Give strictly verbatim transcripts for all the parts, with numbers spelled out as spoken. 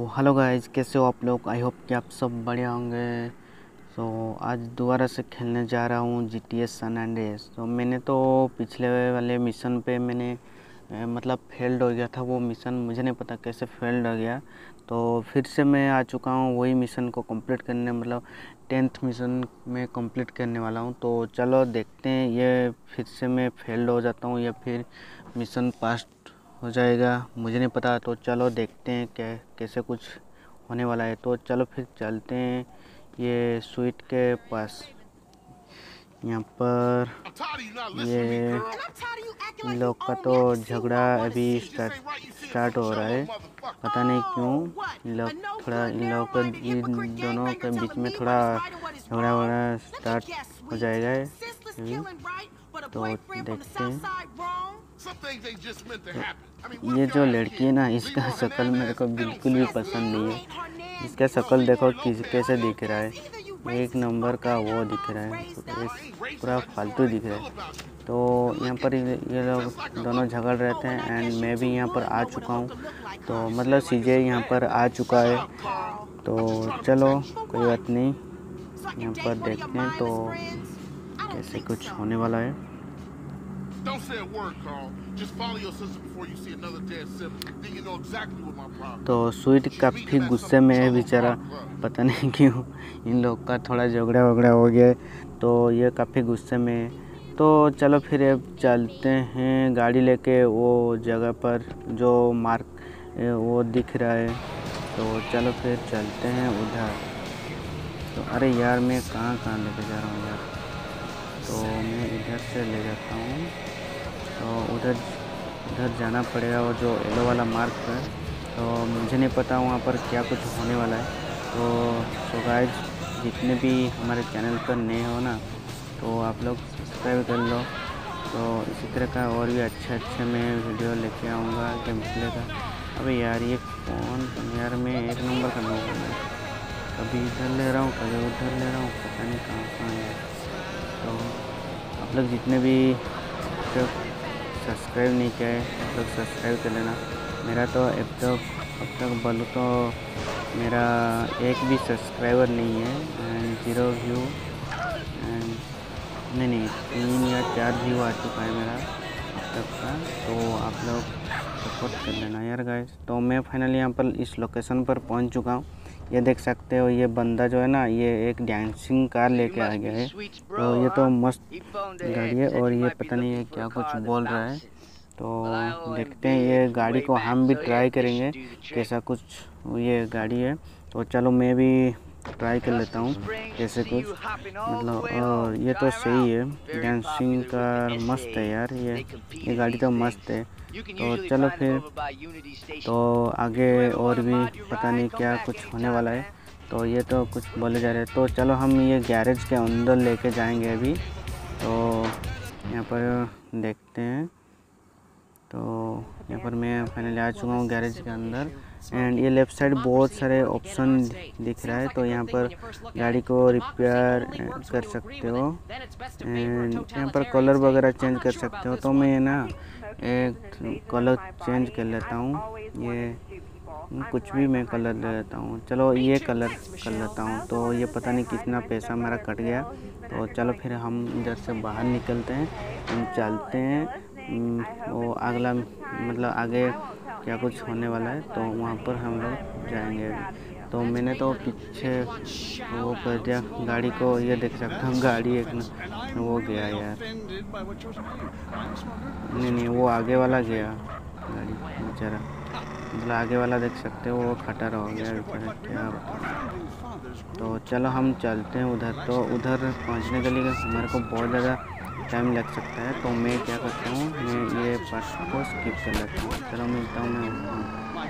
Hello guys, कैसे हो आप लोग। आई होप कि आप सब बढ़िया होंगे। सो so, आज दोबारा से खेलने जा रहा हूँ G T S San Andreas. तो मैंने तो पिछले वाले मिशन पे मैंने ए, मतलब फेल्ड हो गया था वो मिशन। मुझे नहीं पता कैसे फेल्ड हो गया। तो फिर से मैं आ चुका हूँ वही मिशन को कंप्लीट करने, मतलब टेंथ मिशन में कंप्लीट करने वाला हूँ। तो चलो देखते हैं ये फिर से मैं फेल्ड हो जाता हूँ या फिर मिशन पास हो जाएगा, मुझे नहीं पता। तो चलो देखते हैं क्या कैसे कुछ होने वाला है। तो चलो फिर चलते हैं ये स्वीट के पास। यहाँ पर ये इन लोग का तो झगड़ा अभी स्टार्ट स्टार्ट हो रहा है, पता नहीं क्यों। इन लोग थोड़ा इन लोगों को इन दोनों के बीच में थोड़ा झगड़ा वगड़ा स्टार्ट हो जाएगा अभी। तो देखते हैं। तो ये जो लड़की है ना, इसका शक्ल मेरे को बिल्कुल भी पसंद नहीं है। इसका शक्ल देखो किस कैसे दिख रहा है, एक नंबर का वो दिख रहा है, एक पूरा फालतू दिख रहा है। तो यहाँ पर ये लोग दोनों झगड़ रहे थे एंड मैं भी यहाँ पर आ चुका हूँ। तो मतलब सीजे यहाँ पर आ चुका है। तो चलो कोई बात नहीं, यहाँ पर देखते हैं तो कैसे कुछ होने वाला है। तो स्वीट काफ़ी गुस्से में है बेचारा, पता नहीं क्यों इन लोग का थोड़ा झगड़ा वगड़ा हो गया। तो ये काफ़ी गुस्से में है। तो चलो फिर अब चलते हैं गाड़ी लेके वो जगह पर जो मार्क वो दिख रहा है। तो चलो फिर चलते हैं उधर। तो अरे यार मैं कहाँ कहाँ लेके जा रहा हूँ यार। तो मैं इधर से ले जाता हूँ। तो उधर उधर जाना पड़ेगा, वो जो येलो वाला मार्क है। तो मुझे नहीं पता वहाँ पर क्या कुछ होने वाला है। तो सो गाइस, जितने भी हमारे चैनल पर नए हो ना, तो आप लोग सब्सक्राइब कर लो। तो इसी तरह का और भी अच्छे अच्छे मैं वीडियो लेके आऊँगा गेम प्ले का। अबे यार ये कौन यार, मैं एक नंबर का लोग हूँ, कभी इधर ले रहा हूँ कभी उधर ले रहा हूँ, पता नहीं कहाँ कहाँ है। तो आप लोग जितने भी तो सब्सक्राइब नहीं किया है, आप लोग सब्सक्राइब कर लेना। मेरा तो अब तक अब तक बोलूँ तो मेरा एक भी सब्सक्राइबर नहीं है एंड ज़ीरो व्यू एंड नहीं नहीं तीन या चार व्यू आ चुका है मेरा अब तक का। तो आप लोग सपोर्ट कर लेना यार गाइस। तो मैं फाइनली यहाँ पर इस लोकेशन पर पहुँच चुका हूँ। ये देख सकते हो, ये बंदा जो है ना, ये एक डांसिंग कार लेके आ गया है। तो ये तो मस्त गाड़ी है और ये पता नहीं है क्या कुछ बोल रहा है। तो देखते हैं ये गाड़ी को हम भी ट्राई करेंगे कैसा कुछ ये गाड़ी है। तो चलो मैं भी ट्राई कर लेता हूँ कैसे कुछ, मतलब और ये तो सही है, डांसिंग कार मस्त है यार। ये ये गाड़ी तो मस्त है। तो चलो फिर तो आगे और भी पता नहीं क्या कुछ होने वाला है। तो ये तो कुछ बोले जा रहे हैं। तो चलो हम ये गैरेज के अंदर लेके जाएंगे अभी। तो यहाँ पर देखते हैं। तो यहाँ पर मैं फाइनली आ चुका हूँ गैरेज के अंदर एंड ये लेफ़्ट साइड बहुत सारे ऑप्शन दिख रहा है। तो यहाँ पर गाड़ी को रिपेयर कर सकते हो एंड यहाँ पर कलर वगैरह चेंज कर सकते हो। तो मैं ना एक कलर चेंज कर लेता हूँ, ये कुछ भी मैं कलर ले लेता हूँ। चलो ये कलर कर लेता हूँ। तो ये पता नहीं कितना पैसा मेरा कट गया। तो चलो फिर हम इधर से बाहर निकलते हैं, हम चलते हैं वो अगला मतलब आगे क्या कुछ होने वाला है। तो वहाँ पर हम लोग जाएंगे अभी। तो मैंने तो पीछे वो कर दिया गाड़ी को, ये देख सकता हूँ गाड़ी एक न वो गया यार, नहीं नहीं वो आगे वाला गया गाड़ी बेचारा, मतलब आगे वाला देख सकते हो वो खटर हो गया बेचारा, क्या बताऊँ। तो चलो हम चलते हैं उधर। तो उधर पहुँचने के लिए मेरे को बहुत ज़्यादा टाइम लग सकता है। तो मैं क्या करता हूँ, मैं ये पार्ट को स्किप कर लेता हूँ। चलो मिलता हूँ मैं।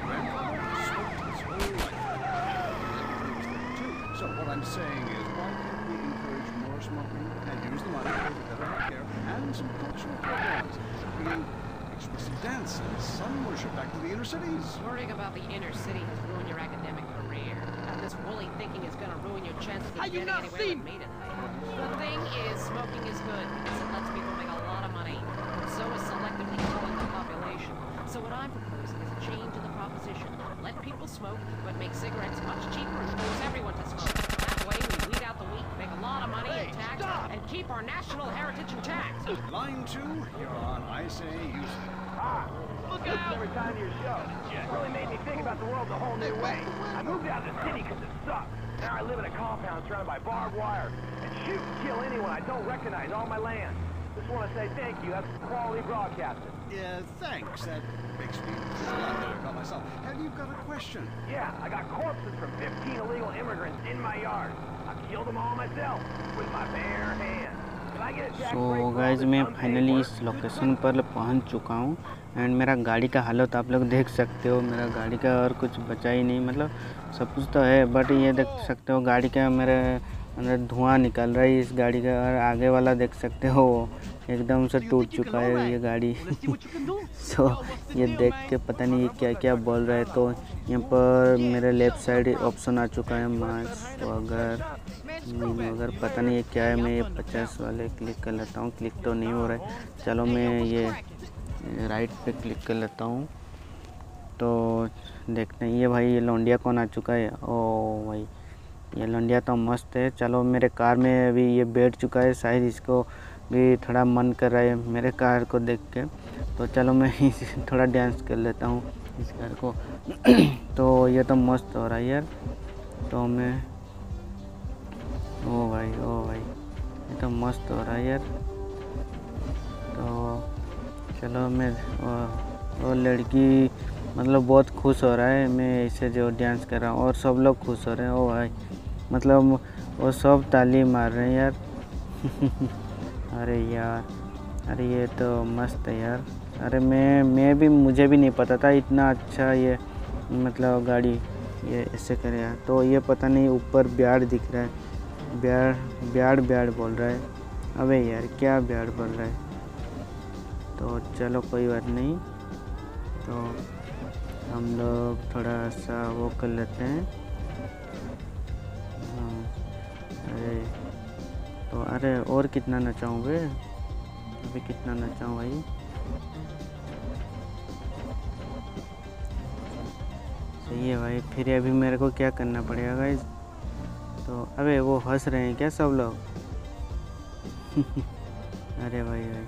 Expressive dance and sun worship back to the inner cities. Worrying about the inner city has ruined your academic career. And this woolly thinking is going to ruin your chances of getting anywhere with me tonight. The thing is, smoking is good because it lets people make a lot of money. So is selectively killing the population. So what I'm proposing is a change in the proposition. Let people people smoke, but make cigarettes much cheaper and force everyone to smoke. That way we weed out the weak, make a lot of money in tax, and keep our national heritage intact. Line two, you're on. I say you say. Ah, look out! Every time to your show. It really made me think about the world in a whole new way. I moved out of the city because it sucks. Now I live in a compound surrounded by barbed wire and shoot and kill anyone I don't recognize on my land. Just want to say thank you. That's quality broadcasting. Yeah, thanks. That makes me feel a lot better about myself. Have you got a question? Yeah, I got corpses from fifteen illegal immigrants in my yard. I killed them all myself with my bare hands. Can I get a tax break so for all guys this मैं unpaid finally work? इस location पर पहुंच चुका हूं and मेरा गाड़ी का हालत आप लोग देख सकते हो। मेरा गाड़ी का और कुछ बचा ही नहीं, मतलब सब कुछ तो है बट ये देख सकते हो गाड़ी का मेरे अंदर धुआं निकल रहा है इस गाड़ी का। और आगे वाला देख सकते हो एकदम से टूट चुका है ये गाड़ी। सो so, ये देख के पता नहीं ये क्या क्या बोल रहा है। तो यहाँ पर मेरे लेफ़्ट साइड ऑप्शन आ चुका है मार्क्स वगैरह वगैरह, पता नहीं ये क्या है। मैं ये पचास वाले क्लिक कर लेता हूँ, क्लिक तो नहीं हो रहा है। चलो मैं ये राइट पे क्लिक कर लेता हूँ तो देखते हैं। ये भाई ये लौंडिया कौन आ चुका है? ओ भाई ये लौंडिया तो मस्त है। चलो मेरे कार में अभी ये बैठ चुका है, शायद इसको भी थोड़ा मन कर रहा है मेरे कार को देख के। तो चलो मैं थोड़ा डांस कर लेता हूँ इस कार को। तो ये तो मस्त हो रहा है यार। तो मैं ओ भाई ओ भाई ये तो मस्त हो रहा है यार। तो चलो मैं वो लड़की मतलब बहुत खुश हो रहा है मैं इसे जो डांस कर रहा हूँ और सब लोग खुश हो रहे हैं। ओ भाई मतलब वो सब ताली मार रहे हैं यार। अरे यार, अरे ये तो मस्त है यार। अरे मैं मैं भी मुझे भी नहीं पता था इतना अच्छा ये मतलब गाड़ी ये ऐसे करेगा। तो ये पता नहीं ऊपर ब्याड़ दिख रहा है, ब्याड़ ब्याड़ ब्याड़ बोल रहा है। अबे यार क्या ब्याड़ बोल रहा है। तो चलो कोई बात नहीं, तो हम लोग थोड़ा सा वो कर लेते हैं। हाँ, अरे तो अरे और कितना नचाऊँ बे, अभी कितना नचाऊँ भाई। सही है भाई। फिर अभी मेरे को क्या करना पड़ेगा गाइस? तो अबे वो हंस रहे हैं क्या सब लोग? अरे भाई भाई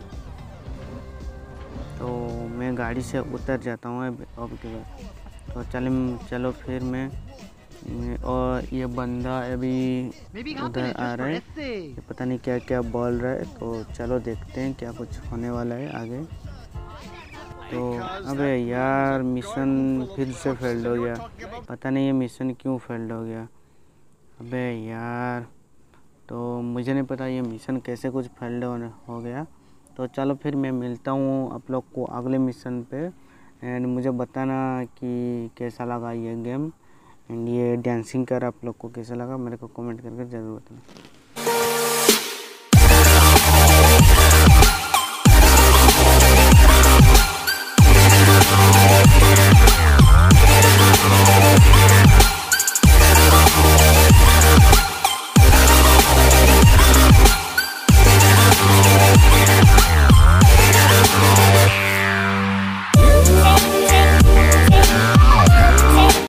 तो मैं गाड़ी से उतर जाता हूँ अब अब के बाद। तो चल चलो फिर मैं, मैं और ये बंदा अभी उधर आ रहा है, ये पता नहीं क्या क्या बोल रहा है। तो चलो देखते हैं क्या कुछ होने वाला है आगे। तो अबे यार मिशन फिर से फेल्ड हो गया, पता नहीं ये मिशन क्यों फेल्ड हो गया। अबे यार तो मुझे नहीं पता ये मिशन कैसे कुछ फेल्ड हो गया। तो चलो फिर मैं मिलता हूँ आप लोग को अगले मिशन पे एंड मुझे बताना कि कैसा लगा ये गेम एंड ये डांसिंग कर आप लोग को कैसा लगा मेरे को कमेंट करके ज़रूर बताना।